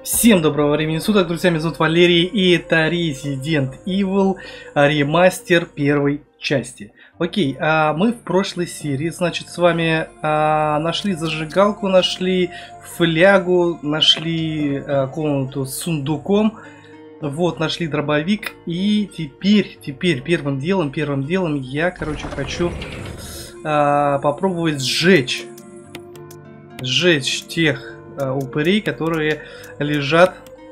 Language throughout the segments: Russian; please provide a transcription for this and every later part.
Всем доброго времени суток, друзья, меня зовут Валерий, и это Resident Evil ремастер первой части. Окей, мы в прошлой серии, значит, с вами нашли зажигалку, нашли флягу, нашли комнату с сундуком, вот, нашли дробовик, и теперь первым делом я, короче, хочу попробовать сжечь тех упырей, которые лежат.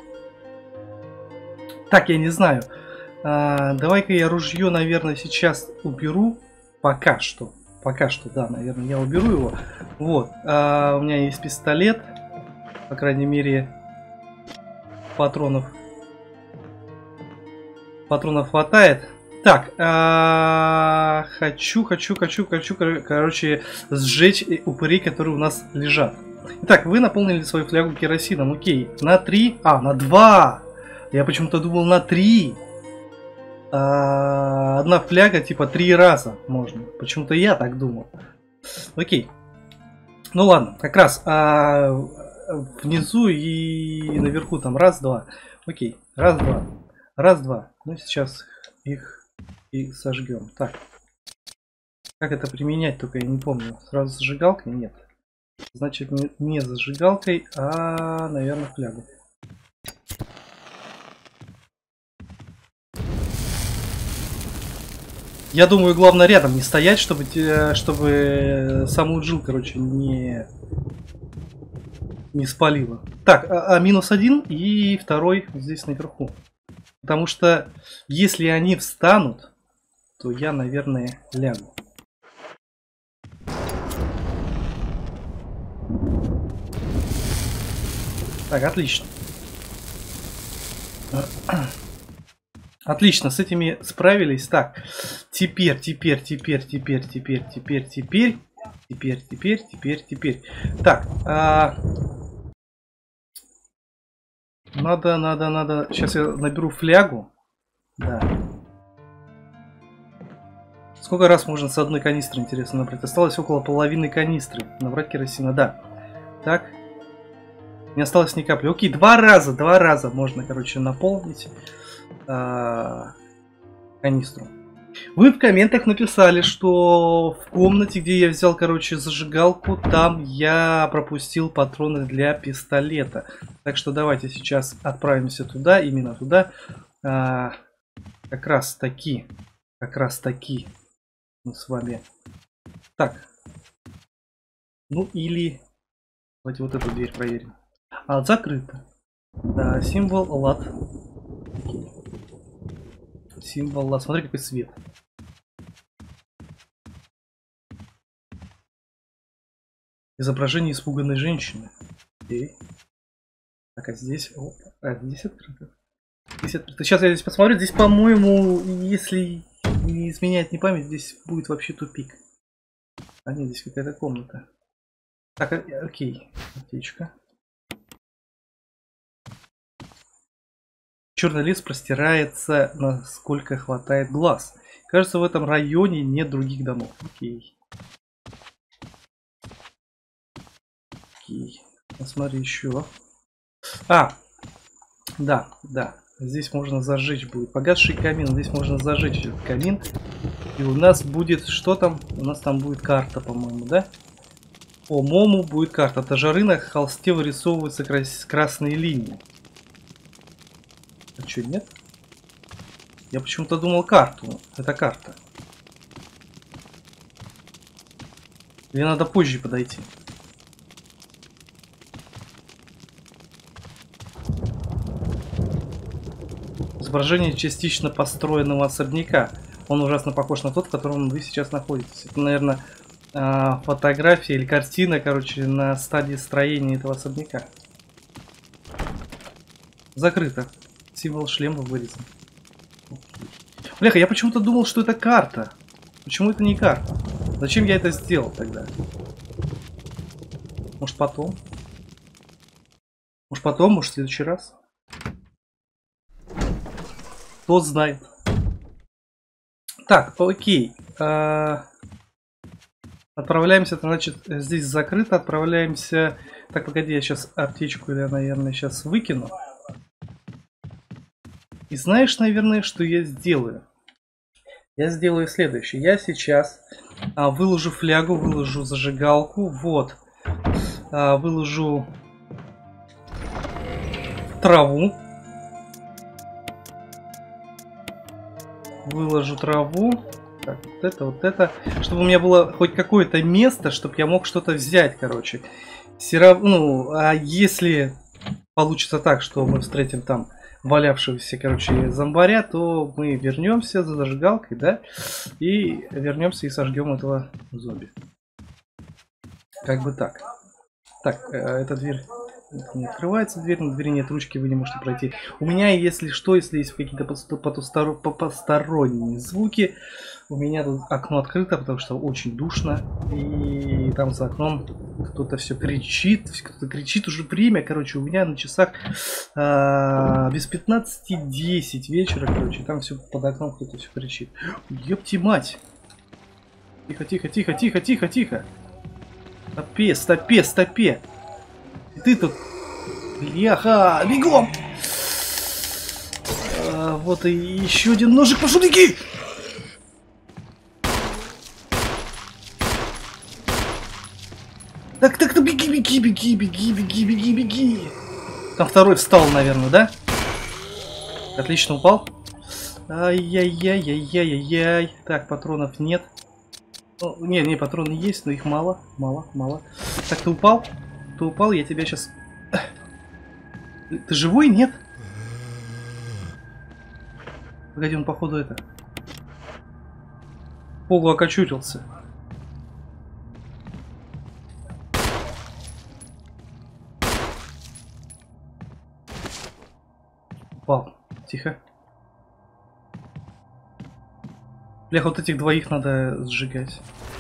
Так, я не знаю. Давай-ка я ружье, наверное, сейчас уберу. Пока что, да, наверное, я уберу его. Вот. У меня есть пистолет. По крайней мере, патронов хватает. Так, хочу, короче, сжечь упырей, которые у нас лежат. Итак, вы наполнили свою флягу керосином. Окей, на 3, на 2. Я почему-то думал на 3. Одна фляга, типа 3 раза можно. Почему-то я так думал. Окей. Ну ладно, как раз внизу и наверху там раз-два. Окей, раз-два. Раз-два. Ну сейчас их и сожгем. Так. Как это применять, только я не помню. Сразу зажигалкой? Нет. Значит, не зажигалкой, а, наверное, флягу. Я думаю, главное рядом не стоять, чтобы саму джилл, короче, не спалило. Так, минус один и второй здесь наверху. Потому что если они встанут, то я, наверное, лягу. Так, отлично. Отлично, с этими справились. Так, теперь. Так, надо. Сейчас я наберу флягу. Да. Сколько раз можно с одной канистры, интересно, набрать? Осталось около половины канистры. Набрать керосина, да. Так. Не осталось ни капли. Окей, два раза можно, короче, наполнить канистру. Вы в комментах написали, что в комнате, где я взял, короче, зажигалку, там я пропустил патроны для пистолета. Так что давайте сейчас отправимся туда, именно туда. Как раз таки мы с вами. Так. Ну или давайте вот эту дверь проверим. Закрыто. Да, символ лад. Символ лад. Смотри, какой свет. Изображение испуганной женщины. Окей. Так, а здесь... здесь открыто. Здесь открыто. Сейчас я здесь посмотрю. Здесь, по-моему, если не изменяет не память, здесь будет вообще тупик. Нет, здесь какая-то комната. Так, окей. Аптечка. Черный лес простирается, насколько хватает глаз. Кажется, в этом районе нет других домов. Окей. Окей. Посмотри еще. Да. Здесь можно зажечь будет. Погасший камин. Здесь можно зажечь этот камин. И у нас будет... Что там? У нас там будет карта, по-моему, да? По-моему, будет карта. От жары на холсте вырисовываются красные линии. А что, нет? Я почему-то думал карту. Это карта. Или надо позже подойти? Изображение частично построенного особняка. Он ужасно похож на тот, в котором вы сейчас находитесь. Это, наверное, фотография или картина, короче, на стадии строения этого особняка. Закрыто. Символ шлема вырезан. Бляха, я почему-то думал, что это карта. Почему это не карта? Зачем я это сделал тогда? Может потом? Может в следующий раз? Кто знает. Так, окей. Отправляемся, значит, здесь закрыто. Отправляемся Так, погоди, я сейчас аптечку, я, наверное, сейчас выкину. И знаешь, наверное, что я сделаю? Я сделаю следующее. Я сейчас выложу флягу, выложу зажигалку. Вот. Выложу траву. Выложу траву. Так, вот это. Чтобы у меня было хоть какое-то место, чтобы я мог что-то взять, короче. Все равно, ну, а если получится так, что мы встретим там валявшегося, короче, зомбаря, то мы вернемся за зажигалкой, да, и вернемся и сожгем этого зомби. Как бы так. Так, эта дверь не открывается, дверь, на двери нет ручки, вы не можете пройти. У меня, если что, если есть какие-то посторонние звуки, у меня тут окно открыто, потому что очень душно, и там за окном кто-то все кричит, уже время, короче, у меня на часах без 15:10 вечера, короче, там все под окном кто-то все кричит. Ёпти мать! Тихо, тихо, тихо, тихо, тихо, тихо! Стопе, стопе, стопе! Ты тут, бляха, бегом! Вот и еще один ножик, пошел, беги! Так, беги, беги, беги, беги, беги, беги, беги. Там второй встал, наверное, да? Отлично, упал. Ай-яй-яй-яй-яй-яй. Так, патронов нет. Ну, не, патроны есть, но их мало, мало. Так, ты упал? Ты упал, я тебя сейчас... Ты живой, нет? Погоди, он походу это... полуокочурился. Упал. Тихо. Бля, вот этих двоих надо сжигать.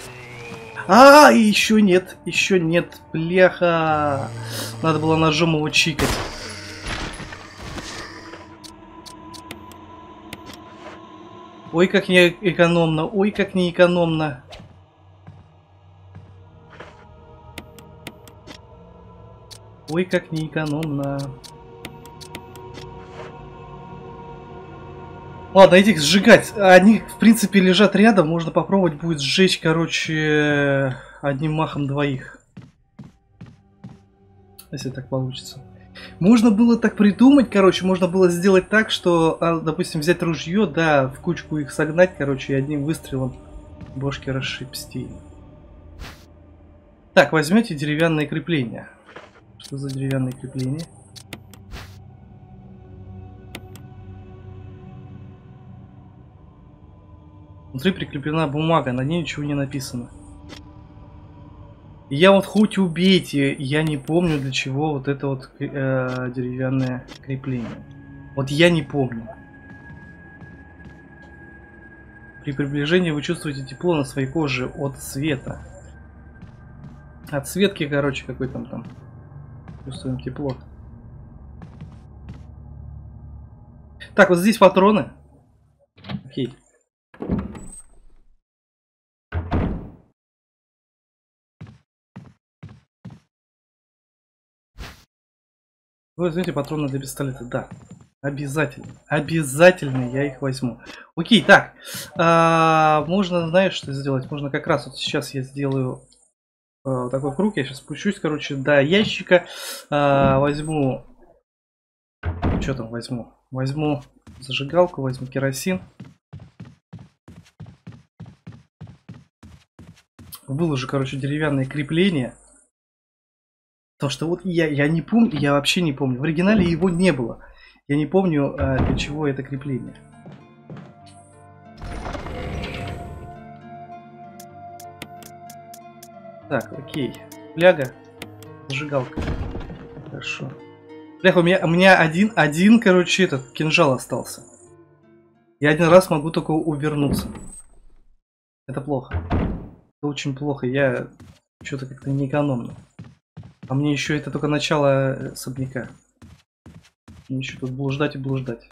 Еще нет, бляха. Надо было ножом его чикать. Ой, как не экономно, ой, как не экономно. Ой, как не экономно. Ладно, этих сжигать. Они, в принципе, лежат рядом. Можно попробовать будет сжечь, короче, одним махом двоих. Если так получится. Можно было так придумать, короче, можно было сделать так, что, допустим, взять ружье, да, в кучку их согнать, короче, и одним выстрелом бошки расшибсти. Так, возьмете деревянное крепление. Что за деревянное крепление? Внутри прикреплена бумага, на ней ничего не написано. Я вот хоть убейте, я не помню, для чего вот это вот деревянное крепление. Вот я не помню. При приближении вы чувствуете тепло на своей коже от света. От светки, короче, какой там. Чувствуем тепло. Так, вот здесь патроны. Окей. Вы возьмете патроны для пистолета, да. Обязательно. Обязательно я их возьму. Окей, так. Можно, знаешь, что сделать? Можно как раз вот сейчас я сделаю такой круг. Я сейчас спущусь, короче, до ящика. Возьму... Что там возьму? Возьму зажигалку, возьму керосин. Выложу, короче, деревянное крепление. Потому что вот я не помню, я вообще не помню. В оригинале его не было. Я не помню, для чего это крепление. Так, окей. Фляга. Зажигалка. Хорошо. Бляха, у меня один, короче, этот кинжал остался. Я один раз могу только увернуться. Это плохо. Это очень плохо. Я что-то как-то не экономно. А мне еще это только начало особняка. Мне еще тут блуждать и блуждать.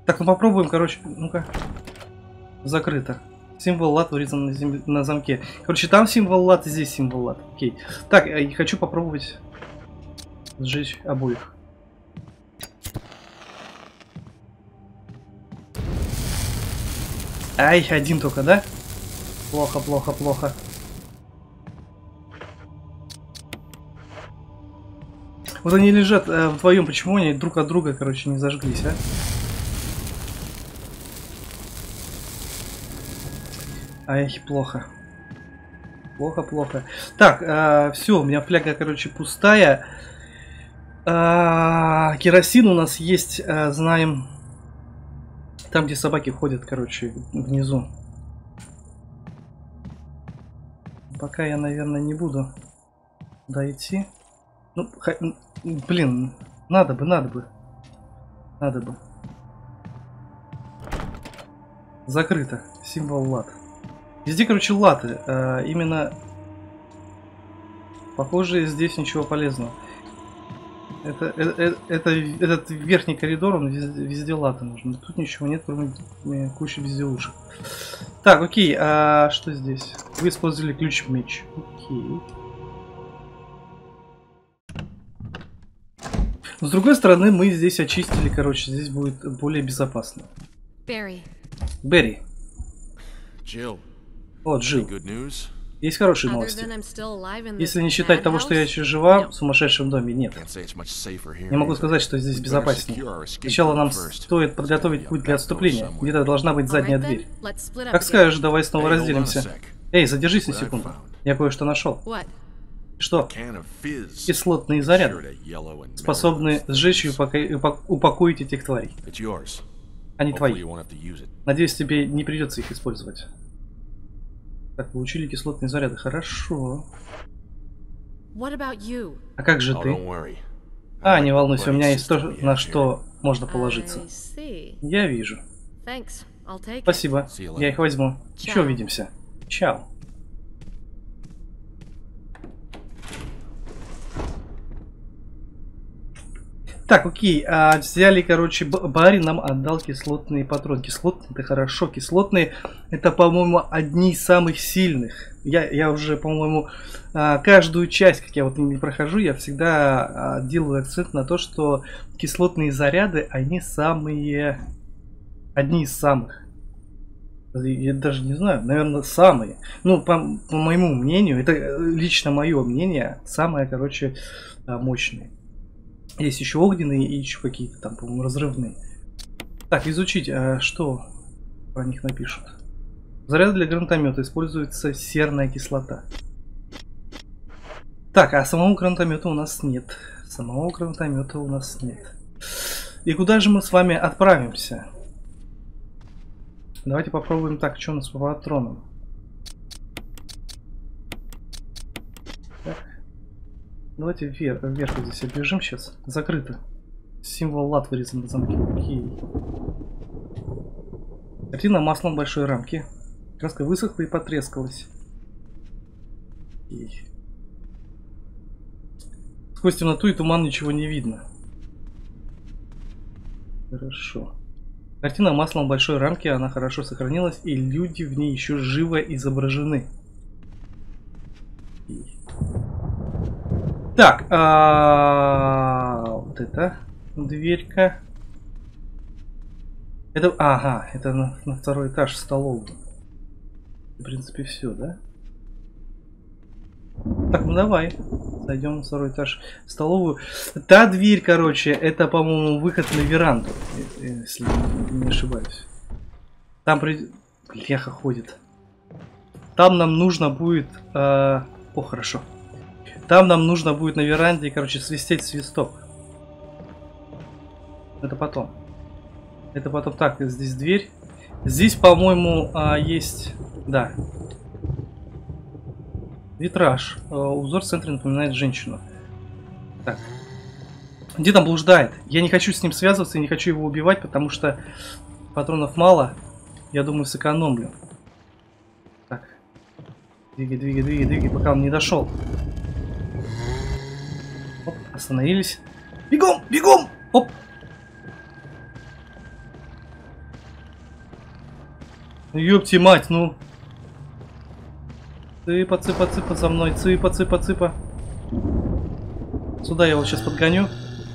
Так, ну попробуем, короче. Ну-ка. Закрыто. Символ лат вырезан на замке. Короче, там символ лат, здесь символ лат. Окей. Так, я хочу попробовать сжечь обоих. Ай, один только, да? Плохо, плохо, плохо. Вот они лежат вдвоем, почему они друг от друга, короче, не зажглись, а? Ай, плохо. Плохо, плохо. Так, все, у меня фляга, короче, пустая. Керосин у нас есть, знаем, там, где собаки ходят, короче, внизу. Пока я, наверное, не буду дойти. Ну, блин, надо бы. Надо бы. Закрыто. Символ лат. Везде, короче, латы. Именно... Похоже, здесь ничего полезного. Этот верхний коридор, он везде латы нужен. Тут ничего нет, кроме кучи безделушек. Так, окей, а что здесь? Вы использовали ключ-меч. Окей. Но с другой стороны, мы здесь очистили, короче, здесь будет более безопасно. Берри. Jill. О, Джилл. Good news? Есть хорошие новости. Если не считать того, что я еще жива в сумасшедшем доме, нет. Не могу сказать, что здесь безопаснее. Сначала нам стоит подготовить путь для отступления. Где-то должна быть задняя дверь. Как скажешь, давай снова разделимся. Эй, задержись на секунду. Я кое-что нашел. Что? Кислотные заряды, способные сжечь и упокоить этих тварей. Они твои. Надеюсь, тебе не придется их использовать. Так, получили кислотные заряды. Хорошо. А как же ты? Не волнуйся, у меня есть то, на что можно положиться. Я вижу. Спасибо, я их возьму. Еще увидимся. Чао. Так, окей, взяли, короче, Барри нам отдал кислотные патроны. Кислотные, это хорошо, кислотные, это, по-моему, одни из самых сильных. Я уже, по-моему, каждую часть, как я вот не прохожу, я всегда делаю акцент на то, что кислотные заряды, они самые, одни из самых. Я даже не знаю, наверное, самые. Ну, по моему мнению, это лично мое мнение, самые, короче, мощные. Есть еще огненные и еще какие-то там, по-моему, разрывные. Так, изучить, что про них напишут. Заряд для гранатомета используется серная кислота. Так, а самого гранатомета у нас нет. Самого гранатомета у нас нет. И куда же мы с вами отправимся? Давайте попробуем так, что у нас по патронам. Давайте вверх здесь оббежим сейчас. Закрыто. Символ лат вырезан на замке. Окей. Картина маслом большой рамки. Краска высохла и потрескалась. Окей. Сквозь темноту и туман ничего не видно. Хорошо. Картина маслом большой рамки, она хорошо сохранилась, и люди в ней еще живо изображены. Окей. Так, вот это дверька. Это, ага, это на второй этаж столовую. В принципе, все, да? Так, ну давай, зайдем на второй этаж в столовую. Та дверь, короче, это, по-моему, выход на веранду, если не ошибаюсь. Там Леха ходит. Там нам нужно будет... О, хорошо. Там нам нужно будет на веранде, короче, свистеть свисток. Это потом. Это потом. Так, здесь дверь. Здесь, по-моему, есть... Да. Витраж. Узор в центре напоминает женщину. Так. Где там блуждает? Я не хочу с ним связываться, я не хочу его убивать, потому что патронов мало. Я думаю, сэкономлю. Так. Двигай, пока он не дошел. Оп, остановились. Бегом! Оп! Ёпти мать, ну. Цыпа, цыпа, цыпа за мной. Цыпа, цыпа, цыпа. Сюда я его сейчас подгоню.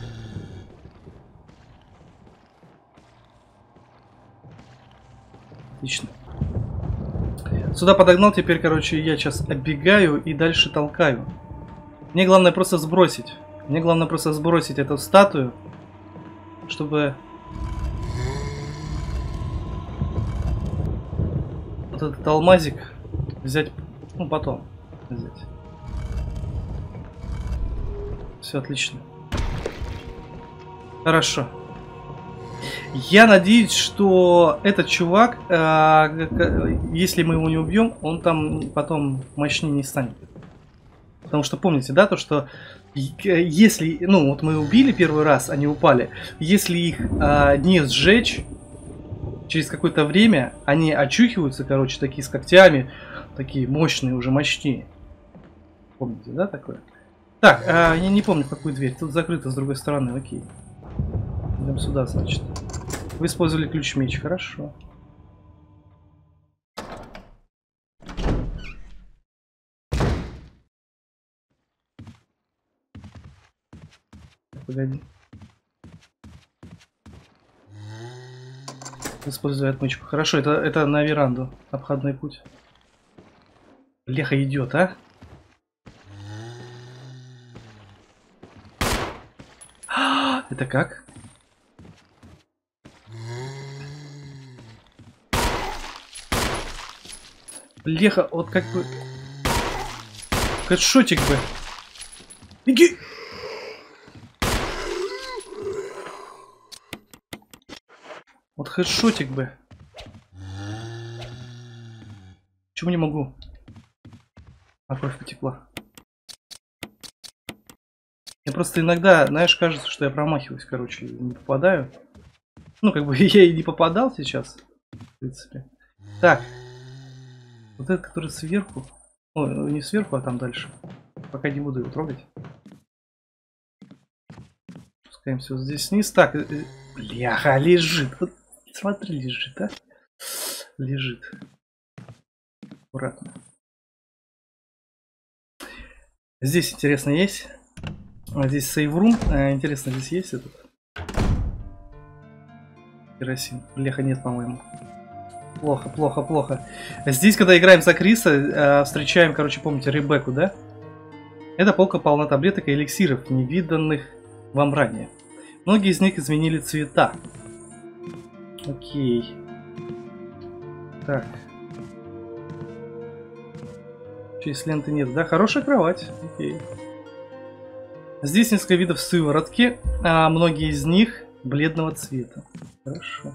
Отлично. Сюда подогнал, теперь, короче, я сейчас оббегаю и дальше толкаю. Мне главное просто сбросить. Мне главное просто сбросить эту статую, чтобы вот этот алмазик взять, ну, потом взять. Все отлично. Хорошо. Я надеюсь, что этот чувак, если мы его не убьем, он там потом мощнее не станет. Потому что помните, да, то что если, ну вот мы убили первый раз, они упали, если их не сжечь, через какое-то время они очухиваются, короче, такие с когтями, такие мощные, уже мощнее. Помните, да, такое? Так, я не помню, какую дверь. Тут закрыто с другой стороны, окей. Идем сюда, значит. Вы использовали ключ-меч, хорошо. Погоди. Использую отмычку. Хорошо, это на веранду. Обходной путь. Леха идет, а? Это как? Леха, вот как бы... Хэдшотик бы. Беги! Вот хэдшотик бы. Почему не могу? А кровь потекла. Мне просто иногда, знаешь, кажется, что я промахиваюсь, короче, не попадаю. Ну, как бы я и не попадал сейчас, в принципе. Так. Вот этот, который сверху. Ой, не сверху, а там дальше. Пока не буду его трогать. Спускаемся вот здесь вниз. Так, бляха, лежит. Вот, смотри, лежит, а? Лежит. Аккуратно. Здесь, интересно, есть. Здесь сейврум. Интересно, здесь есть этот керосин. Леха нет, по-моему. Плохо, плохо, плохо. Здесь, когда играем за Криса, встречаем, короче, помните, Ребекку, да? Эта полка полна таблеток и эликсиров, невиданных вам ранее. Многие из них изменили цвета. Окей. Так. Через ленты нет, да? Хорошая кровать. Окей. Здесь несколько видов сыворотки, а многие из них бледного цвета. Хорошо.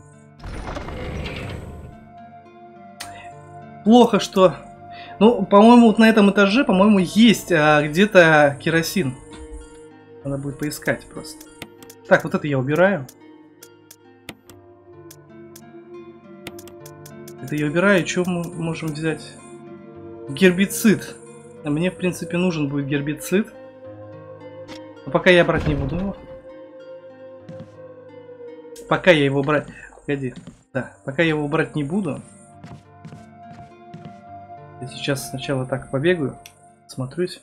Плохо, что... Ну, по-моему, вот на этом этаже, по-моему, есть где-то керосин. Надо будет поискать просто. Так, вот это я убираю. Это я убираю. Что мы можем взять? Гербицид. Мне, в принципе, нужен будет гербицид. Но пока я брать не буду его. Пока я его брать... Погоди. Да, пока я его брать не буду. Я сейчас сначала так побегаю, смотрюсь.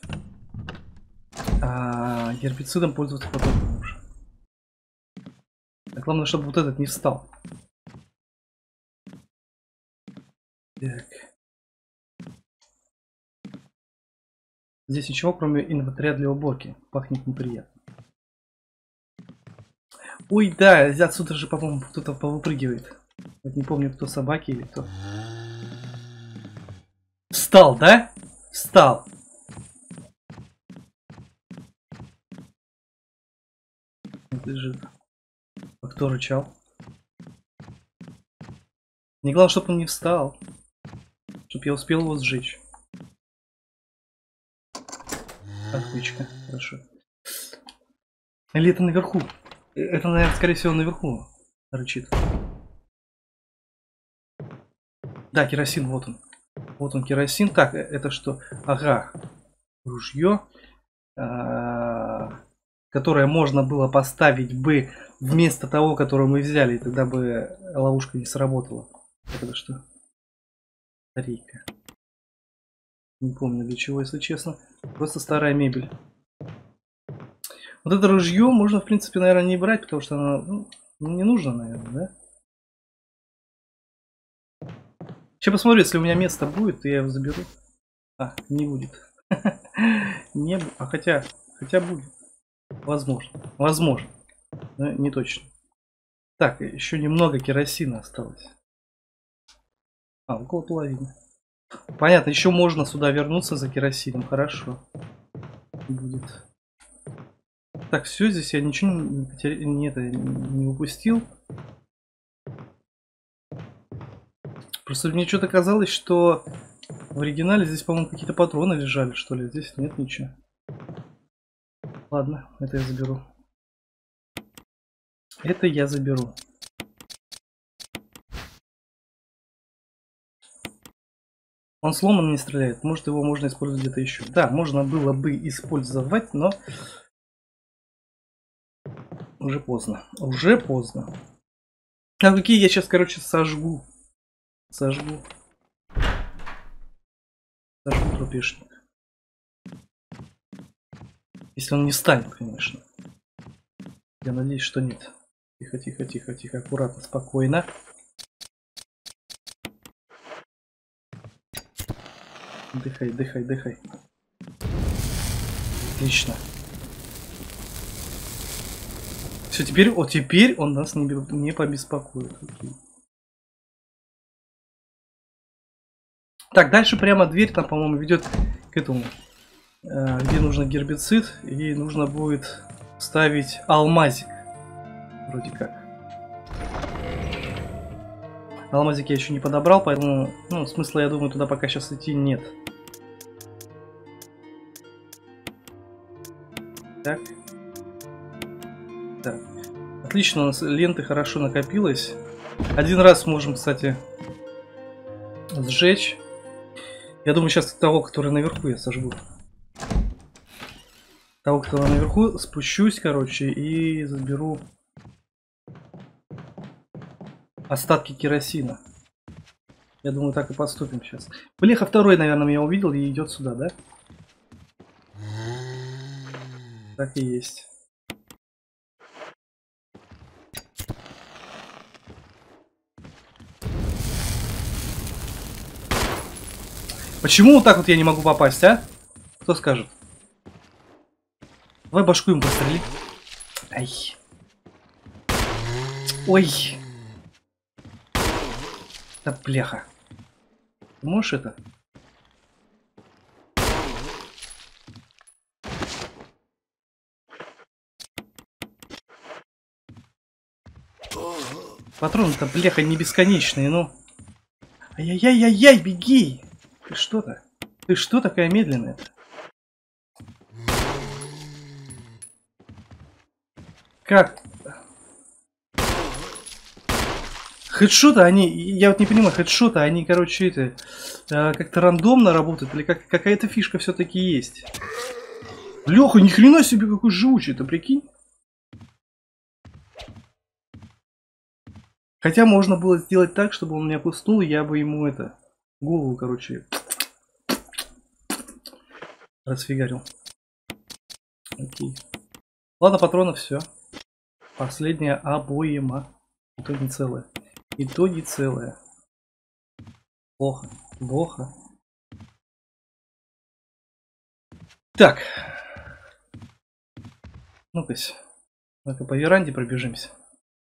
А гербицидом пользоваться потом уже. А главное, чтобы вот этот не встал. Так. Здесь ничего, кроме инвентаря для уборки. Пахнет неприятно. Ой, да, отсюда же, по-моему, кто-то повыпрыгивает. Вот не помню, кто, собаки или кто. Встал, да? Встал. Лежит. А кто рычал? Не главное, чтобы он не встал. Чтоб я успел его сжечь. Отмычка, хорошо. Или это наверху? Это, наверное, скорее всего, наверху рычит. Да, керосин, вот он. Вот он, керосин. Так, это что? Ага. Ружье. Которое можно было поставить бы вместо того, которое мы взяли. И тогда бы ловушка не сработала. Это что? Батарейка. Не помню для чего, если честно. Просто старая мебель. Вот это ружье можно, в принципе, наверное, не брать, потому что оно не нужно, наверное, да? Сейчас посмотрю, если у меня место будет, то я его заберу. А, не будет. Не, а хотя будет. Возможно. Возможно. Но не точно. Так, еще немного керосина осталось. А, около половины. Понятно, еще можно сюда вернуться за керосином. Хорошо. Будет. Так, все, здесь я ничего не упустил. Просто мне что-то казалось, что в оригинале здесь, по-моему, какие-то патроны лежали, что ли. Здесь нет ничего. Ладно, это я заберу. Это я заберу. Он сломан, не стреляет. Может, его можно использовать где-то еще. Да, можно было бы использовать, но уже поздно. Уже поздно. А какие я сейчас, короче, сожгу. Сожгу трупешник. Если он не станет, конечно. Я надеюсь, что нет. Тихо, тихо, тихо, тихо. Аккуратно, спокойно. Дыхай, дыхай, дыхай. Отлично. Все, теперь он нас не побеспокоит. Окей. Так, дальше прямо дверь там, по-моему, ведет к этому, где нужно гербицид, и нужно будет ставить алмазик. Вроде как. Алмазик я еще не подобрал, поэтому, смысла, я думаю, туда пока сейчас идти нет. Так. Так. Отлично, у нас ленты хорошо накопилось. Один раз можем, кстати, сжечь. Я думаю, сейчас того, который наверху, я сожгу. Того, кто наверху, спущусь, короче, и заберу остатки керосина. Я думаю, так и поступим сейчас. Блеха второй, наверное, меня увидел и идет сюда, да? Так и есть. Почему вот так вот я не могу попасть, а? Кто скажет? Давай башку им пострели. Ай. Ой. Да бляха. Ты можешь это? Патроны-то, бляха, не бесконечные, ну. Ай-яй-яй-яй-яй, беги! Ты что-то? Ты что такая медленная? Как? Хедшоты, они, я вот не понимаю, хедшоты, они, короче, это, как-то рандомно работают, или какая-то фишка все-таки есть? Леха, ни хрена себе какой живучий-то, прикинь? Хотя можно было сделать так, чтобы он меня пуснул, и я бы ему это, голову, короче, расфигарил. Окей. Ладно, патронов все. Последняя обойма. И то не целое. И то не целое. Плохо. Плохо. Так. Ну-ка, по веранде пробежимся.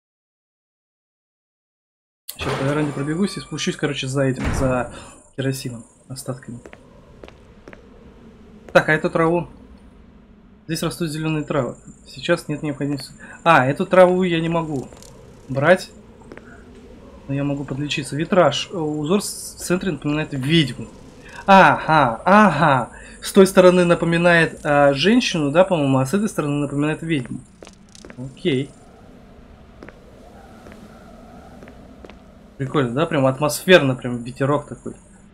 Сейчас по веранде пробегусь и спущусь, короче, за этим, за керосином, остатками. Так, а эту траву? Здесь растут зеленые травы. Сейчас нет необходимости. А, эту траву я не могу брать. Но я могу подлечиться. Витраж. Узор в центре напоминает ведьму. Ага, ага. С той стороны напоминает женщину, да, по-моему, а с этой стороны напоминает ведьму. Окей. Прикольно, да? Прям атмосферно, прям ветерок такой.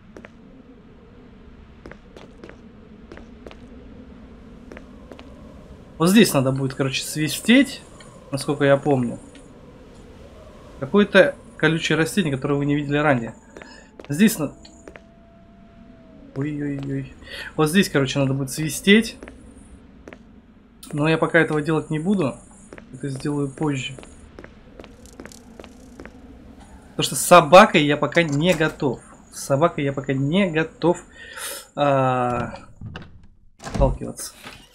Вот здесь надо будет, короче, свистеть, насколько я помню. Какое-то колючее растение, которое вы не видели ранее. Здесь Ой-ой-ой. Вот здесь, короче, надо будет свистеть. Но я пока этого делать не буду. Это сделаю позже. Потому что с собакой я пока не готов. С собакой я пока не готов сталкиваться.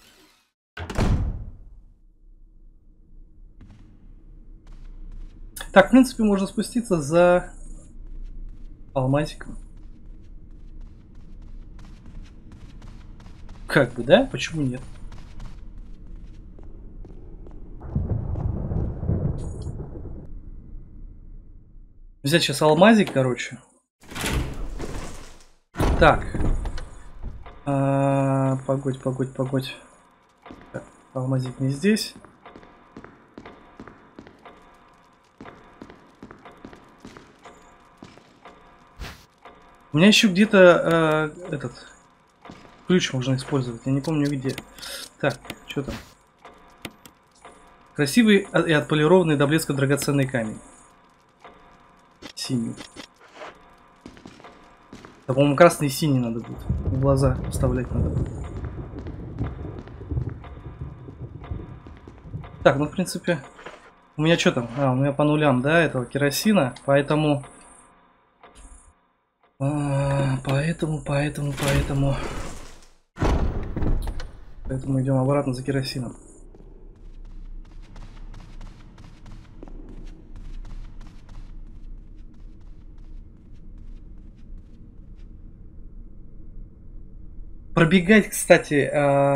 Так, в принципе, можно спуститься за алмазиком. Как бы, да? Почему нет? Взять сейчас алмазик, короче. Так. Погодь. Так, алмазик не здесь. У меня еще где-то этот ключ можно использовать. Я не помню где. Так, что там? Красивый и отполированный до блеска драгоценный камень. Синий. Да, по-моему, красный и синий надо будет. В глаза вставлять надо будет. Так, ну в принципе. У меня что там? У меня по нулям, да, этого керосина. Поэтому. Поэтому идем обратно за керосином. Пробегать, кстати,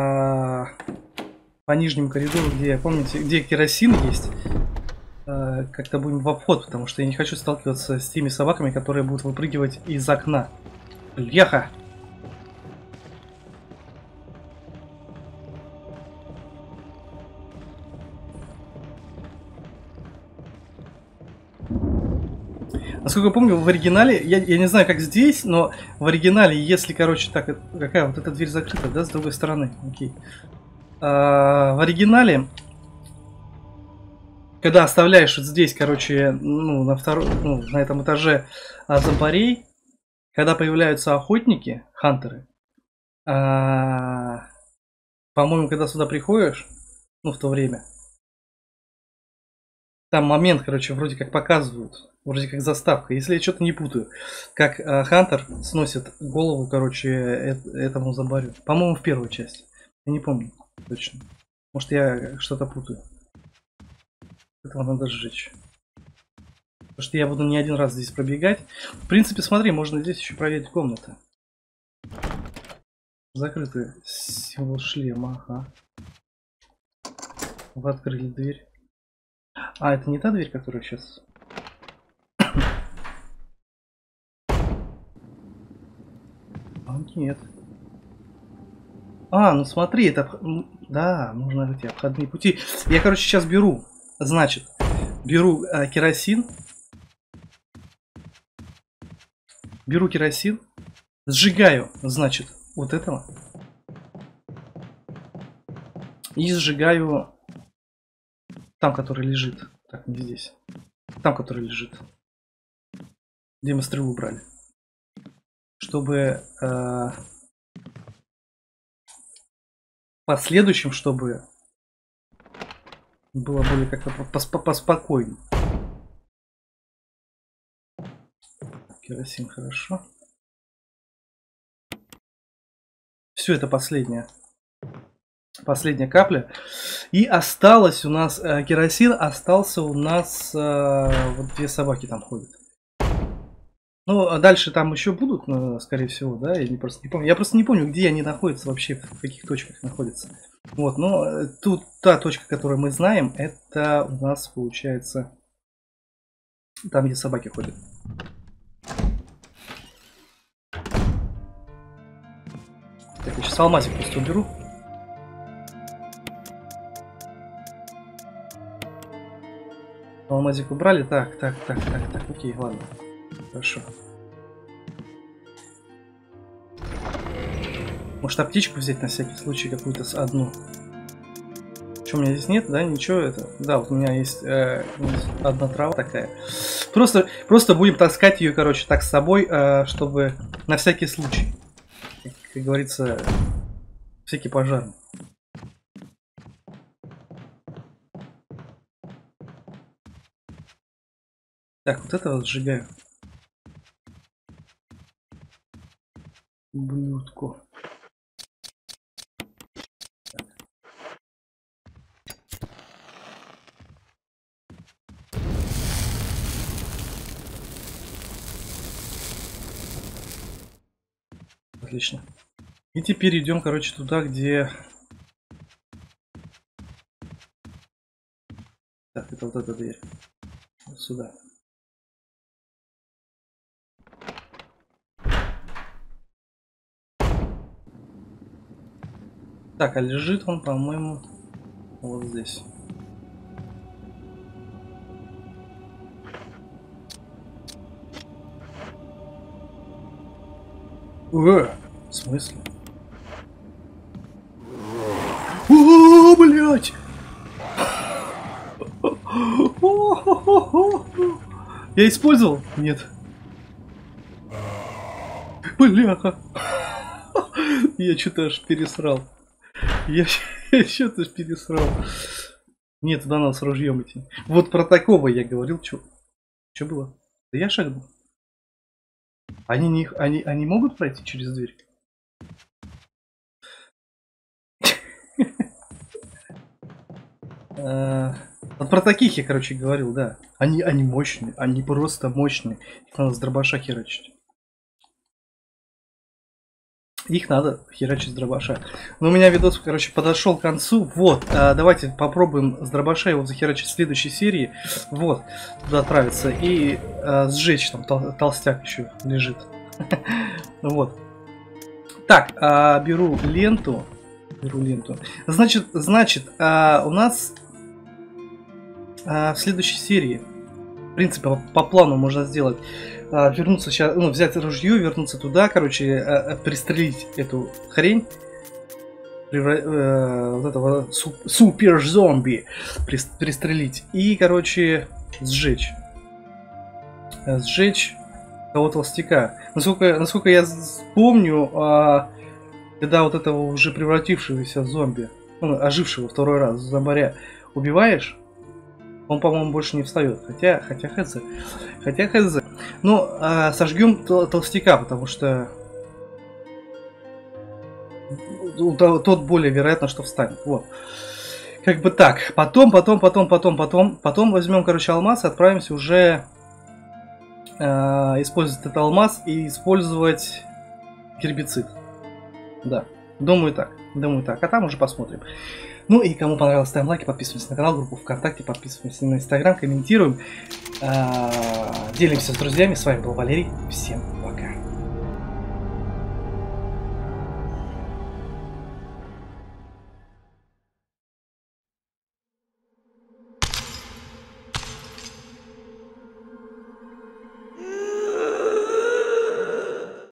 по нижнему коридору, где, помните, где керосин есть, как-то будем в обход, потому что я не хочу сталкиваться с теми собаками, которые будут выпрыгивать из окна. Бляха! Насколько я помню, в оригинале, я не знаю, как здесь, но в оригинале, если, короче, так, какая вот эта дверь закрыта, да, с другой стороны, окей. В оригинале, когда оставляешь вот здесь, короче, ну, на этом этаже зомбарей, когда появляются охотники, хантеры, по-моему, когда сюда приходишь, ну, в то время, там момент, короче, вроде как показывают, вроде как заставка, если я что-то не путаю, как Хантер сносит голову, короче, этому зомбарю. По-моему, в первой части. Я не помню точно. Может, я что-то путаю. Этого надо сжечь. Потому что я буду не один раз здесь пробегать. В принципе, смотри, можно здесь еще проверить комнаты. Закрытый символ шлема, ага. Вы открыли дверь. Это не та дверь, которая сейчас... Нет. Ну смотри, это... Да, нужно эти обходные пути. Я, короче, сейчас беру. Значит, беру керосин. Беру керосин. Сжигаю, значит, вот этого. И сжигаю... Там, который лежит. Так, не здесь. Там, который лежит. Где мы стрелу брали. Чтобы в последующем, чтобы было более как-то поспокойнее. Керосин, хорошо. Все, это последняя капля. И осталось у нас керосин, остался у нас вот две собаки там ходят. Ну, а дальше там еще будут, скорее всего, да, просто не помню. Я просто не помню, где они находятся вообще, в каких точках находятся. Вот, но тут та точка, которую мы знаем, это у нас получается там, где собаки ходят. Так, я сейчас алмазик просто уберу. Алмазик убрали. Так, окей, ладно. Хорошо. Может, аптечку взять на всякий случай, какую-то одну. Что, у меня здесь нет, да? Ничего это. Да, вот у меня есть одна трава такая. Просто будем таскать ее, короче, так с собой, чтобы на всякий случай. как говорится, всякий пожарный. Так, вот это вот сжигаю. Блюдку. Отлично. И теперь идем, короче, туда, где... Так, это вот эта дверь. Вот сюда. Так, а лежит он, по-моему, вот здесь. В смысле? О, блядь! Я использовал? Нет. Бляха. Я что-то аж пересрал. Я что-то пересрал. Нет, туда надо с ружьем идти. Вот про такого я говорил. Что было? Да я шагнул. Они могут пройти через дверь? Вот про таких я, короче, говорил, да. Они мощные, они просто мощные. Их надо с дробаша херачить. Их надо херачить с дробаша. Но у меня видос, короче, подошел к концу. Вот, давайте попробуем с дробаша его захерачить в следующей серии. Вот, туда отправиться и сжечь, там толстяк еще лежит. Вот. Так, беру ленту. Значит, у нас в следующей серии, в принципе, по плану можно сделать, вернуться сейчас, ну, взять ружье, вернуться туда, короче, пристрелить эту хрень, вот этого супер зомби пристрелить и, короче, сжечь того толстяка. Насколько я помню, когда вот этого уже превратившегося в зомби, ну, ожившего второй раз зомбаря убиваешь, он, по-моему, больше не встает. Хотя хз. Ну, сожгем толстяка, потому что тот более вероятно, что встанет. Вот. Как бы так. Потом возьмем, короче, алмаз и отправимся уже использовать этот алмаз и использовать гербицид. Да, думаю так. А там уже посмотрим. Ну и кому понравилось, ставим лайки, подписываемся на канал, группу ВКонтакте, подписываемся на Инстаграм, комментируем, делимся с друзьями. С вами был Валерий. Всем